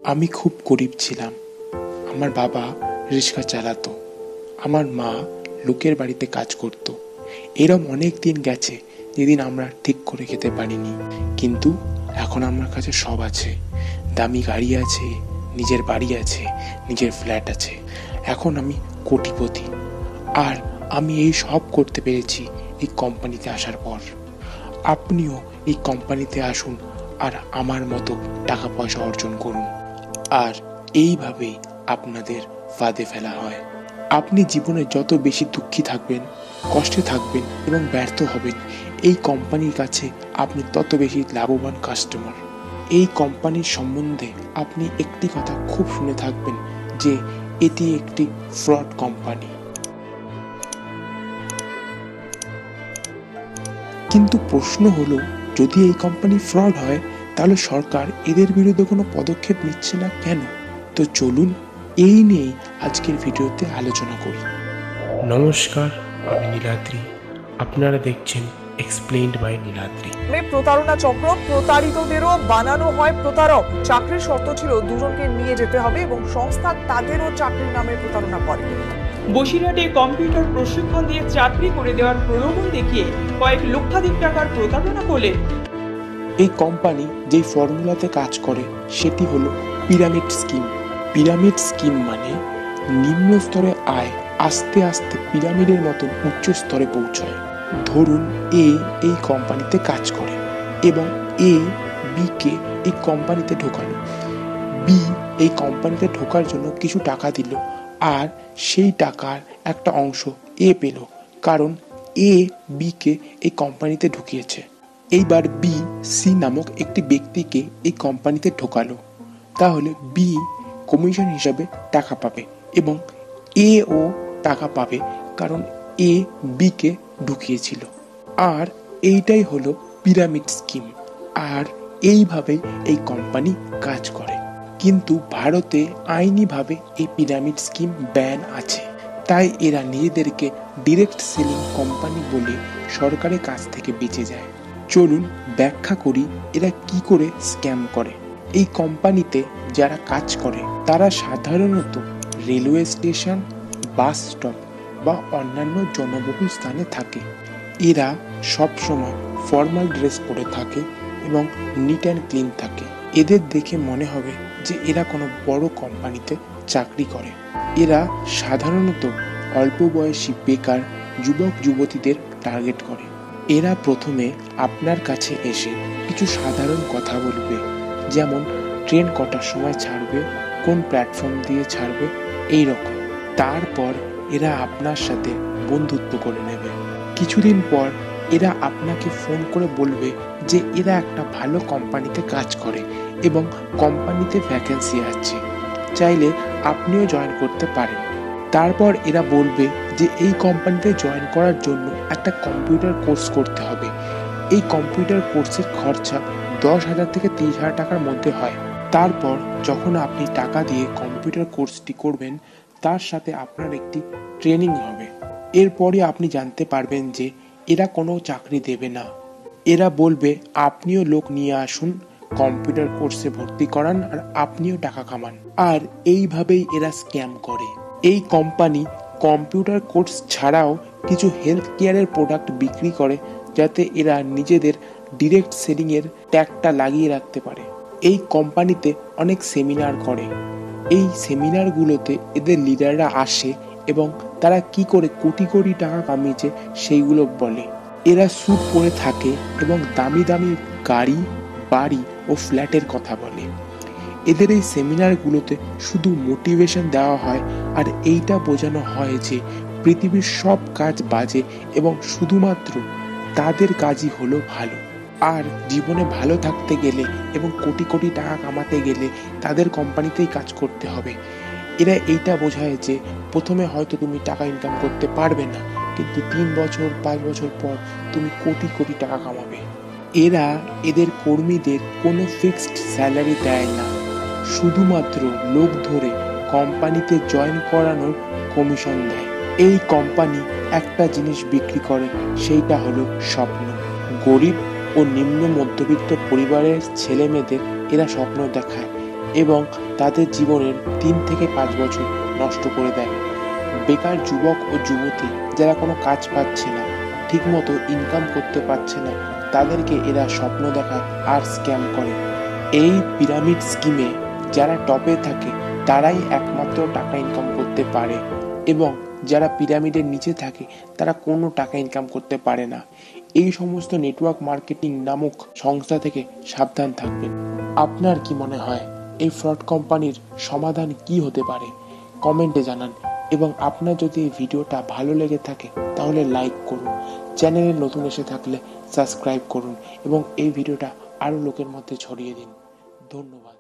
আমি খুব গরিব ছিলাম। আমার বাবা রিক্সা চালাতো, আমার মা লোকের বাড়িতে কাজ করত। এরম অনেক দিন গেছে যেদিন আমরা ঠিক করে খেতে পারিনি, কিন্তু এখন আমার কাছে সব আছে। দামি গাড়ি আছে, নিজের বাড়ি আছে, নিজের ফ্ল্যাট আছে। এখন আমি কোটিপতি, আর আমি এই সব করতে পেরেছি এই কোম্পানিতে আসার পর। আপনিও এই কোম্পানিতে আসুন আর আমার মতো টাকা পয়সা অর্জন করুন, আর এইভাবেই আপনাদের ফাঁদে ফেলা হয়। আপনি জীবনে যত বেশি দুঃখী থাকবেন, কষ্টে থাকবেন এবং ব্যর্থ হবেন, এই কোম্পানির কাছে আপনি তত বেশি লাভবান কাস্টমার। এই কোম্পানির সম্বন্ধে আপনি একটি কথা খুব শুনে থাকবেন যে এটি একটি ফ্রড কোম্পানি। কিন্তু প্রশ্ন হলো, যদি এই কোম্পানি ফ্রড হয় তাহলে সরকার এদের বিরুদ্ধে কোনো পদক্ষেপ নিচ্ছে না কেন? তো চলুন এই নিয়েই আজকের ভিডিওতে আলোচনা করি। নমস্কার, আমি নীলাদ্রি। আপনারা দেখছেন এক্সপ্লেইনড বাই নীলাদ্রি। প্রতারণা চক্র, প্রতারিতদেরও বানানো হয় প্রতারক। চাকরির শর্ত ছিল দুজনকে নিয়ে যেতে হবে এবং সংস্থা তাদেরও চাকরির নামে প্রতারণা করে। বসিরহাটে কম্পিউটার প্রশিক্ষণ দিয়ে চাকরি করে দেওয়ার প্রলোভন দেখিয়ে কয়েক লক্ষাধিক টাকার প্রতারণা করলেন। এই কোম্পানি যেই ফর্মুলাতে কাজ করে সেটি হলো পিরামিড স্কিম। পিরামিড স্কিম মানে নিম্ন স্তরে আয় আস্তে আস্তে পিরামিডের মতন উচ্চ স্তরে পৌঁছায়। ধরুন এই কোম্পানিতে কাজ করে এবং বি কে এই কোম্পানিতে ঢোকালো। বি এই কোম্পানিতে ঢোকার জন্য কিছু টাকা দিল, আর সেই টাকার একটা অংশ পেল, কারণ বি কে এই কোম্পানিতে ঢুকিয়েছে। এইবার বি সি নামক একটি ব্যক্তিকে এই কোম্পানিতে ঢোকালো, তাহলে বি কমিশন হিসাবে টাকা পাবে এবং ও টাকা পাবে, কারণ বি কে ঢুকিয়েছিল। আর এইটাই হলো পিরামিড স্কিম, আর এইভাবেই এই কোম্পানি কাজ করে। কিন্তু ভারতে আইনিভাবে এই পিরামিড স্কিম ব্যান আছে, তাই এরা নিজেদেরকে ডিরেক্ট সেলিং কোম্পানি বলে সরকারের কাছ থেকে বেঁচে যায়। চলুন ব্যাখ্যা করি এরা কি করে স্ক্যাম করে। এই কোম্পানিতে যারা কাজ করে তারা সাধারণত রেলওয়ে স্টেশন, বাস স্টপ বা অন্যান্য জনবহুল স্থানে থাকে। এরা সবসময় ফর্মাল ড্রেস পরে থাকে এবং নিট অ্যান্ড ক্লিন থাকে। এদের দেখে মনে হবে যে এরা কোনো বড় কোম্পানিতে চাকরি করে। এরা সাধারণত অল্প বয়সী বেকার যুবক যুবতীদের টার্গেট করে। এরা প্রথমে আপনার কাছে এসে কিছু সাধারণ কথা বলবে, যেমন ট্রেন কটার সময় ছাড়বে, কোন প্ল্যাটফর্ম দিয়ে ছাড়বে, এই রকম। তারপর এরা আপনার সাথে বন্ধুত্ব করে নেবে। কিছুদিন পর এরা আপনাকে ফোন করে বলবে যে এরা একটা ভালো কোম্পানিতে কাজ করে এবং কোম্পানিতে ভ্যাকেন্সি আছে, চাইলে আপনিও জয়েন করতে পারেন। তারপর এরা বলবে যে এই কোম্পানিতে জয়েন করার জন্য একটা কম্পিউটার কোর্স করতে হবে। এই কম্পিউটার কোর্সের খরচা 10,000 থেকে 30,000 টাকার মধ্যে হয়। তারপর যখন আপনি টাকা দিয়ে কম্পিউটার কোর্সটি করবেন, তার সাথে আপনার একটি ট্রেনিং হবে। এরপরে আপনি জানতে পারবেন যে এরা কোনো চাকরি দেবে না। এরা বলবে আপনিও লোক নিয়ে আসুন, কম্পিউটার কোর্সে ভর্তি করান আর আপনিও টাকা কামান। আর এইভাবেই এরা স্ক্যাম করে। এই কোম্পানি কম্পিউটার কোর্স ছাড়াও কিছু হেলথ কেয়ারের প্রোডাক্ট বিক্রি করে, যাতে এরা নিজেদের ডিরেক্ট সেলিং এর ট্যাগটা লাগিয়ে রাখতে পারে। এই কোম্পানিতে অনেক সেমিনার করে। এই সেমিনারগুলোতে এদের লিডাররা আসে এবং তারা কি করে কোটি কোটি টাকা কামিয়েছে সেইগুলো বলে। এরা স্যুট পরে থাকে এবং দামি দামি গাড়ি, বাড়ি ও ফ্ল্যাটের কথা বলে। এদের এই সেমিনারগুলোতে শুধু মোটিভেশন দেওয়া হয় আর এইটা বোঝানো হয় যে পৃথিবীর সব কাজ বাজে এবং শুধুমাত্র তাদের কাজই হলো ভালো। আর জীবনে ভালো থাকতে গেলে এবং কোটি কোটি টাকা কামাতে গেলে তাদের কোম্পানিতেই কাজ করতে হবে। এরা এইটা বোঝায় যে প্রথমে হয়তো তুমি টাকা ইনকাম করতে পারবে না, কিন্তু 3 বছর 5 বছর পর তুমি কোটি কোটি টাকা কামাবে। এরা এদের কর্মীদের কোনো ফিক্সড স্যালারি দেয় না, শুধুমাত্র লোক ধরে কোম্পানিতে জয়েন করানোর কমিশন দেয়। এই কোম্পানি একটা জিনিস বিক্রি করে, সেইটা হলো স্বপ্ন। গরিব ও নিম্ন মধ্যবিত্ত পরিবারের ছেলে মেয়েদের এরা স্বপ্ন দেখায় এবং তাদের জীবনের 3 থেকে 5 বছর নষ্ট করে দেয়। বেকার যুবক ও যুবতী যারা কোনো কাজ পাচ্ছে না, ঠিকমতো ইনকাম করতে পারছে না, তাদেরকে এরা স্বপ্ন দেখায় আর স্ক্যাম করে। এই পিরামিড স্কিমে যারা টপে থাকে তারাই একমাত্র টাকা ইনকাম করতে পারে এবং যারা পিরামিডের নিচে থাকে তারা কোনো টাকা ইনকাম করতে পারে না। এই সমস্ত নেটওয়ার্ক মার্কেটিং নামক সংস্থা থেকে সাবধান থাকবেন। আপনার কি মনে হয় এই ফ্রড কোম্পানির সমাধান কি হতে পারে? কমেন্টে জানান এবং আপনার যদি এই ভিডিওটা ভালো লেগে থাকে তাহলে লাইক করুন, চ্যানেলে নতুন এসে থাকলে সাবস্ক্রাইব করুন এবং এই ভিডিওটা আরও লোকের মধ্যে ছড়িয়ে দিন। ধন্যবাদ।